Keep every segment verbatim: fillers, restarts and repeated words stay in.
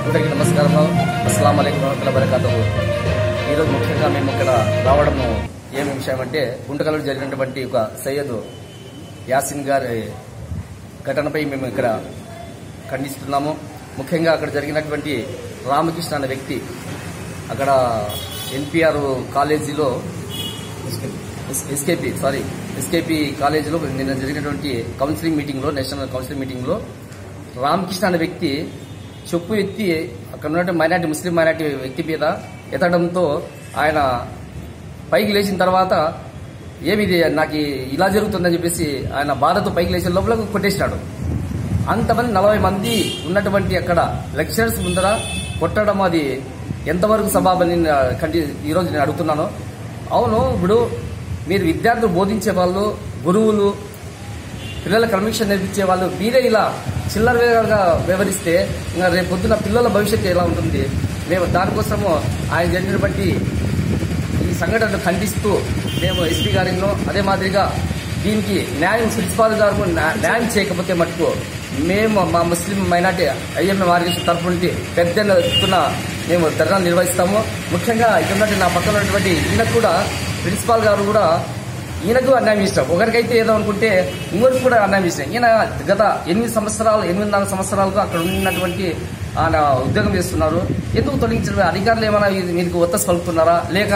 అందరికీ నమస్కారం. అస్సలాము అలైకుం వరహ్మతుల్లాహి వబరకాతుహు. ఈరోజు ముఖ్యంగా మేము ఇక్కడ రావడము ఏమి విషయం అంటే గుంటకల్లో జరిగినటువంటి ఒక సయ్యద్ యాసిన్ గారి ఘటనపై మేము ఇక్కడ ఖండిస్తున్నాము. ముఖ్యంగా అక్కడ జరిగినటువంటి రామకృష్ణ అనే వ్యక్తి అక్కడ ఎన్పిఆర్ కాలేజీలో ఎస్కేపీ సారీ ఎస్కేపీ కాలేజీలో నిన్న జరిగినటువంటి కౌన్సిలింగ్ మీటింగ్లో నేషనల్ కౌన్సిలింగ్ మీటింగ్లో రామకృష్ణ అనే వ్యక్తి చెప్పు ఎత్తి అక్కడ ఉన్నటువంటి మైనార్టీ ముస్లిం మైనార్టీ వ్యక్తి మీద ఎత్తడంతో ఆయన పైకి లేచిన తర్వాత ఏమిది నాకు ఇలా జరుగుతుందని చెప్పేసి ఆయన బాధతో పైకి లేచిన లోపల కొట్టేసినాడు. అంతమంది నలభై మంది ఉన్నటువంటి అక్కడ లెక్చరర్స్ ముందర కొట్టడం అది ఎంతవరకు సబాబని ఈరోజు నేను అడుగుతున్నాను. అవును, ఇప్పుడు మీరు విద్యార్థులు బోధించే వాళ్ళు, గురువులు, పిల్లల క్రమశిక్షణ నేర్పించే వాళ్ళు మీరే ఇలా చిల్లరగా వ్యవహరిస్తే ఇంకా రేపు పొద్దున పిల్లల భవిష్యత్తు ఎలా ఉంటుంది? మేము దానికోసము ఆయన జరిగినటువంటి ఈ సంఘటనను ఖండిస్తూ మేము ఎస్పీ గారిలో అదే మాదిరిగా దీనికి న్యాయం ప్రిన్సిపాల్ గారు న్యాయం చేయకపోతే మటుకు మేము మా ముస్లిం మైనార్టీ ఐఎంఏ ఆర్గనైజేషన్ తరఫు నుండి పెద్ద ఎత్తున మేము ధర్నా నిర్వహిస్తాము. ముఖ్యంగా ఇక్కడ ఉన్నటువంటి నా పక్కన ఉన్నటువంటి ఈయనకు కూడా ప్రిన్సిపాల్ గారు కూడా ఈయనకు అన్యాయం ఇష్టం. ఒకరికైతే ఏదో అనుకుంటే ఇంకొకరికి కూడా అన్యాయం ఇష్టం. ఈయన గత ఎనిమిది సంవత్సరాలు ఎనిమిది నాలుగు సంవత్సరాలుగా అక్కడ ఉన్నటువంటి ఆయన ఉద్యోగం చేస్తున్నారు. ఎందుకు తొలగించారు? అధికారులు ఏమైనా మీకు ఒత్తిడి పలుకుతున్నారా? లేక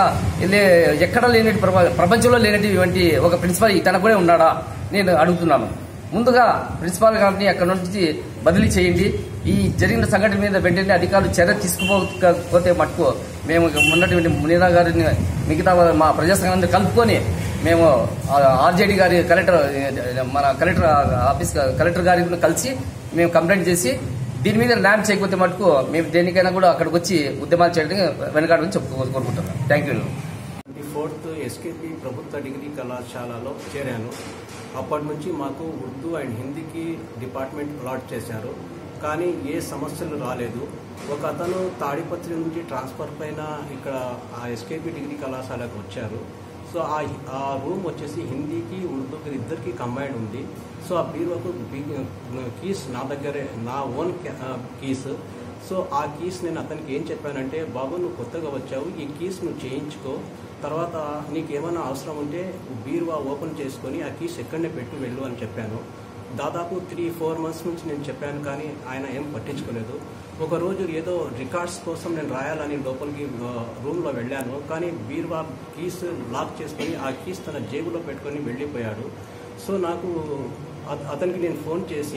ఎక్కడ లేని ప్రపంచంలో లేనటువంటి ఒక ప్రిన్సిపాల్ తన కూడా ఉన్నాడా నేను అడుగుతున్నాను. ముందుగా ప్రిన్సిపాల్ గారిని అక్కడ నుంచి బదిలీ చేయండి. ఈ జరిగిన సంఘటన మీద వెంటనే అధికారులు చర్య తీసుకుపోకపోతే మటుకు మేము ఉన్నటువంటి మునీరా గారిని మిగతా మా ప్రజా సంఘాన్ని కలుపుకొని మేము ఆర్జేడీ గారి కలెక్టర్ మన కలెక్టర్ ఆఫీస్ కలెక్టర్ గారిని కలిసి మేము కంప్లైంట్ చేసి దీని మీద న్యాయం చేయకపోతే మటుకు మేము దేనికైనా కూడా అక్కడికి వచ్చి ఉద్యమాలు చేయడానికి వెనకాడని చెప్పు కోరుకుంటున్నాం. Thank you. ఫోర్త్ ఎస్కేపీ ప్రభుత్వ డిగ్రీ కళాశాలలో చేరాను. అప్పటి నుంచి మాకు ఉర్దూ అండ్ హిందీకి డిపార్ట్మెంట్ అలాట్ చేశారు. కానీ ఏ సమస్యలు రాలేదు. ఒక అతను తాడిపత్రి నుంచి ట్రాన్స్ఫర్ పైన ఇక్కడ ఆ ఎస్కేపీ డిగ్రీ కళాశాలకు వచ్చారు. సో ఆ రూమ్ వచ్చేసి హిందీకి ఉర్దూకి ఇద్దరికి కంబైండ్ ఉంది. సో ఆ బీరువాకు కీస్ నా దగ్గరే, నా ఓన్ కీస్. సో ఆ కీస్ నేను అతనికి ఏం చెప్పానంటే, బాబు నువ్వు కొత్తగా వచ్చావు, ఈ కీస్ నువ్వు చేయించుకో, తర్వాత నీకు ఏమైనా అవసరం ఉంటే బీరువా ఓపెన్ చేసుకొని ఆ కీస్ ఎక్కడనే పెట్టి వెళ్ళు అని చెప్పాను. దాదాపు త్రీ ఫోర్ మంత్స్ నుంచి నేను చెప్పాను, కానీ ఆయన ఏం పట్టించుకోలేదు. ఒకరోజు ఏదో రికార్డ్స్ కోసం నేను రాయాలని లోపలికి రూమ్లో వెళ్ళాను, కానీ బీరువా కీస్ లాక్ చేసుకొని ఆ కీస్ తన జేబులో పెట్టుకొని వెళ్ళిపోయాడు. సో నాకు అతనికి నేను ఫోన్ చేసి,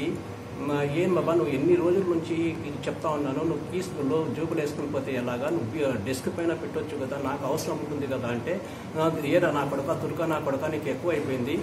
ఏం బాబా నువ్వు ఎన్ని రోజుల నుంచి ఇది చెప్తా ఉన్నాను, నువ్వు కీస్లో జోబులు వేసుకుని పోతే ఎలాగా, నువ్వు డెస్క్ పైన పెట్టొచ్చు కదా, నాకు అవసరం ఉంటుంది కదా అంటే, ఏరా నా కొడక తుర్క నా కొడక నీకు ఎక్కువ అయిపోయింది,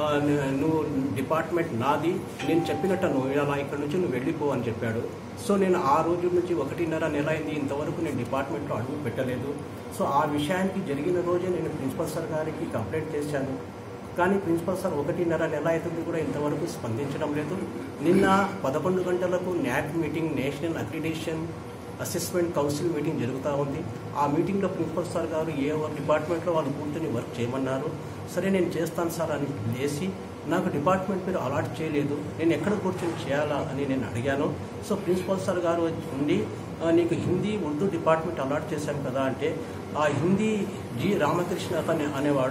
నువ్వు డిపార్ట్మెంట్ నాది, నేను చెప్పినట్టు నువ్వు ఇలా ఇక్కడ నుంచి నువ్వు వెళ్ళిపో అని చెప్పాడు. సో నేను ఆ రోజు నుంచి ఒకటిన్నర నెల అయింది, ఇంతవరకు నేను డిపార్ట్మెంట్లో అడుగు పెట్టలేదు. సో ఆ విషయానికి జరిగిన రోజే నేను ప్రిన్సిపల్ సార్ గారికి కంప్లైంట్ చేశాను. కానీ ప్రిన్సిపల్ సార్ ఒకటిన్నర నెల అవుతుంది కూడా ఇంతవరకు స్పందించడం లేదు. నిన్న పదకొండు గంటలకు NAAC meeting, national accreditation assessment council meeting జరుగుతూ ఉంది. ఆ మీటింగ్లో ప్రిన్సిపల్ సార్ గారు ఏ డిపార్ట్మెంట్లో వాళ్ళు కూర్చొని వర్క్ చేయమన్నారు. సరే నేను చేస్తాను సార్ అని లేచి, నాకు డిపార్ట్మెంట్ మీరు అలాట్ చేయలేదు, నేను ఎక్కడ కూర్చొని చేయాలా అని నేను అడిగాను. సో ప్రిన్సిపల్ సార్ గారు ఉండి, నీకు హిందీ ఉర్దూ డిపార్ట్మెంట్ అలాట్ చేశాను కదా అంటే, ఆ హిందీ జి రామకృష్ణ అతను అనేవాడు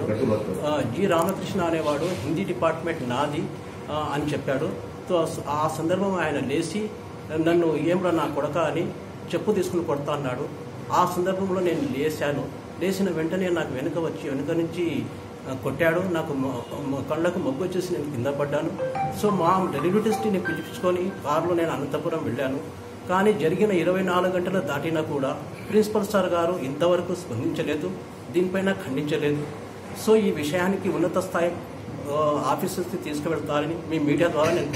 జి రామకృష్ణ అనేవాడు హిందీ డిపార్ట్మెంట్ నాది అని చెప్పాడు. సో ఆ సందర్భం ఆయన లేచి నన్ను ఏమ్రా నా కొడక అని చెప్పు తీసుకుని కొడతా అన్నాడు. ఆ సందర్భంలో నేను లేచాను. లేచిన వెంటనే నాకు వెనుక వచ్చి వెనుక నుంచి కొట్టాడు. నాకు కళ్ళకు మొగ్గు వచ్చేసి నేను కింద పడ్డాను. సో మా రిలేటివ్స్ని పిలిపించుకొని కారులో నేను అనంతపురం వెళ్ళాను. కానీ జరిగిన ఇరవై నాలుగు గంటలు దాటినా కూడా ప్రిన్సిపల్ సార్ గారు ఇంతవరకు స్పందించలేదు, దీనిపైన ఖండించలేదు. సో ఈ విషయానికి ఉన్నత స్థాయి ఆఫీసర్స్కి తీసుకువెళ్తారని మీ మీడియా ద్వారా నేను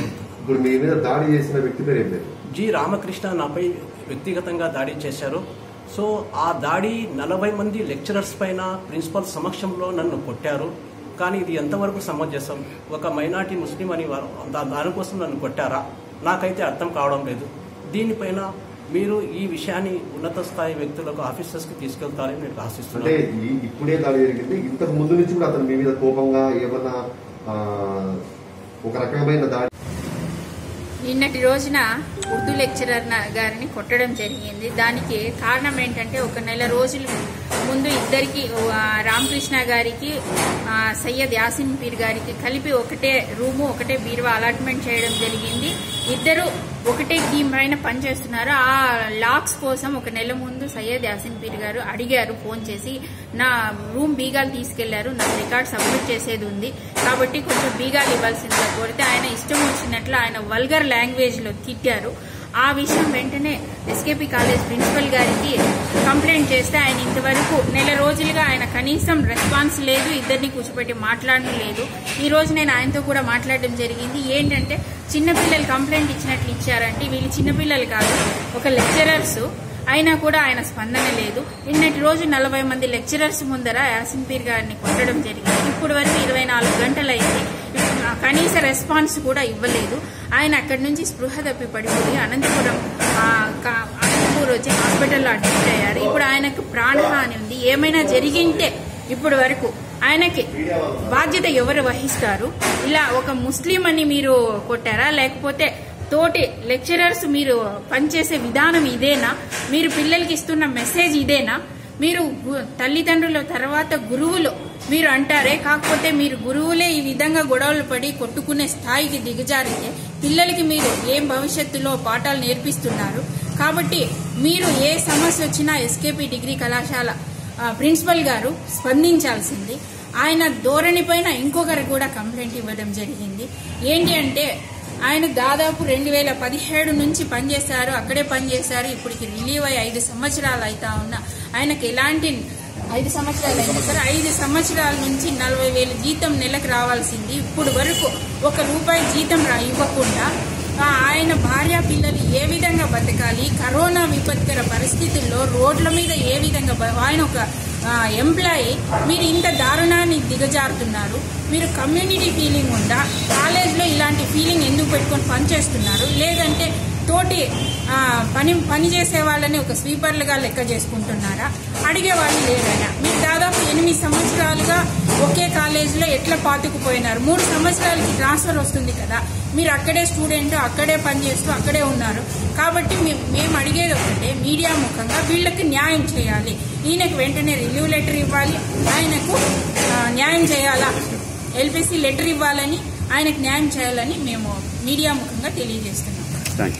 కోరుతున్నాను. జి రామకృష్ణ నాపై వ్యక్తిగతంగా దాడి చేశారు. సో ఆ దాడి నలభై మంది లెక్చరర్స్ పైన ప్రిన్సిపల్ సమక్షంలో నన్ను కొట్టారు. కానీ ఇది ఎంతవరకు సమంజసం? ఒక మైనార్టీ ముస్లిం అని వారు దానికోసం నన్ను కొట్టారా? నాకైతే అర్థం కావడం లేదు. దీనిపైన మీరు ఈ విషయాన్ని ఉన్నత స్థాయి వ్యక్తులకు ఆఫీసర్స్కి తీసుకెళ్తారని నేను ఆశిస్తున్నాను. ఇప్పుడే దాడి జరిగింది, ఇంతకు ముందు నుంచి కూడా అతను మీ మీద కోపంగా ఏమన్నా ఒక రకమైన దాడి నిన్నటి రోజున ఉర్దూ లెక్చరర్ గారిని కొట్టడం జరిగింది. దానికి కారణం ఏంటంటే ఒక నెల రోజుల ముందు ఇద్దరికి రామకృష్ణ గారికి సయ్యద్ యాసిన్ పీర్ గారికి కలిపి ఒకటే రూము ఒకటే బీరువా అలాట్మెంట్ చేయడం జరిగింది. ఇద్దరు ఒకటే టీం పైన పనిచేస్తున్నారు. ఆ లాక్స్ కోసం ఒక నెల ముందు సయ్యద్ యాసిన్ పీర్ గారు అడిగారు ఫోన్ చేసి, నా రూమ్ బీగాలు తీసుకెళ్లారు, నా రికార్డ్ సబ్మిట్ చేసేది ఉంది కాబట్టి కొంచెం బీగాలు ఇవ్వాల్సిందిగా కోరితే ఆయన ఇష్టం వచ్చినట్లు ఆయన వల్గర్ లాంగ్వేజ్ లో తిట్టారు. ఆ విషయం వెంటనే ఎస్కేపీ కాలేజ్ ప్రిన్సిపల్ గారికి కంప్లైంట్ చేస్తే ఆయన ఇంతవరకు నెల రోజులుగా ఆయన కనీసం రెస్పాన్స్ లేదు, ఇద్దరిని కూర్చోబెట్టి మాట్లాడడం లేదు. ఈ రోజు నేను ఆయనతో కూడా మాట్లాడడం జరిగింది. ఏంటంటే చిన్నపిల్లలు కంప్లైంట్ ఇచ్చినట్లు ఇచ్చారంటే వీళ్ళు చిన్నపిల్లలు కాదు, ఒక లెక్చరర్స్, అయినా కూడా ఆయన స్పందన లేదు. నిన్నటి రోజు నలభై మంది లెక్చరర్స్ ముందర యాసిన్ పీర్ గారిని కొట్టడం జరిగింది. ఇప్పుడు వరకు ఇరవై నాలుగు గంటలైంది, కనీస రెస్పాన్స్ కూడా ఇవ్వలేదు. ఆయన అక్కడి నుంచి స్పృహ తప్పి పడిపోయి అనంతపురం అనంతపూర్ వచ్చి హాస్పిటల్లో అడ్మిట్ అయ్యారు. ఇప్పుడు ఆయనకు ప్రాణహాని ఉంది. ఏమైనా జరిగింటే ఇప్పుడు వరకు ఆయనకి బాధ్యత ఎవరు వహిస్తారు? ఇలా ఒక ముస్లిం అని మీరు కొట్టారా, లేకపోతే తోటి లెక్చరర్స్ మీరు పనిచేసే విధానం ఇదేనా? మీరు పిల్లలకి ఇస్తున్న మెసేజ్ ఇదేనా? మీరు తల్లిదండ్రుల తర్వాత గురువులు మీరు అంటారే, కాకపోతే మీరు గురువులే ఈ విధంగా గొడవలు పడి కొట్టుకునే స్థాయికి దిగజారితే పిల్లలకి మీరు ఏం భవిష్యత్తులో పాఠాలు నేర్పిస్తున్నారు? కాబట్టి మీరు ఏ సమస్య వచ్చినా ఎస్కేపీ డిగ్రీ కళాశాల ప్రిన్సిపల్ గారు స్పందించాల్సింది. ఆయన ధోరణి పైన ఇంకొకరు కూడా కంప్లైంట్ ఇవ్వడం జరిగింది. ఏంటి అంటే ఆయన దాదాపు రెండు వేల పదిహేడు నుంచి పనిచేశారు, అక్కడే పనిచేశారు. ఇప్పటికి రిలీవ్ అయ్యి ఐదు సంవత్సరాలు అవుతా ఉన్నా ఆయనకు ఎలాంటి ఐదు సంవత్సరాలు అయింది సార్ ఐదు సంవత్సరాల నుంచి నలభై వేలు జీతం నెలకు రావాల్సింది ఇప్పుడు వరకు ఒక రూపాయి జీతం ఇవ్వకుండా ఆయన భార్య పిల్లలు ఏ విధంగా బతకాలి, కరోనా విపత్కర పరిస్థితుల్లో రోడ్ల మీద ఏ విధంగా, ఆయన ఒక ఎంప్లాయీ, మీరు ఇంత దారుణాన్ని దిగజారుతున్నారు. మీరు కమ్యూనిటీ ఫీలింగ్ ఉందా? కాలేజ్లో ఇలాంటి ఫీలింగ్ ఎందుకు పెట్టుకొని పనిచేస్తున్నారు? లేదంటే తోటి పని పని చేసే వాళ్ళని ఒక స్వీపర్లుగా లెక్క చేసుకుంటున్నారా? అడిగే వాళ్ళు లేదైనా. మీరు దాదాపు ఎనిమిది సంవత్సరాలుగా ఒకే కాలేజీలో ఎట్లా పాతుకుపోయినారు? మూడు సంవత్సరాలకి ట్రాన్స్ఫర్ వస్తుంది కదా, మీరు అక్కడే స్టూడెంట్, అక్కడే పనిచేస్తూ అక్కడే ఉన్నారు. కాబట్టి మేము అడిగేది ఒకటే, మీడియా ముఖంగా వీళ్ళకి న్యాయం చేయాలి. ఈయనకు వెంటనే రిలీవ్ లెటర్ ఇవ్వాలి, ఆయనకు న్యాయం చేయాలా, ఎల్పిసి లెటర్ ఇవ్వాలని, ఆయనకు న్యాయం చేయాలని మేము మీడియా ముఖంగా తెలియజేస్తున్నాం.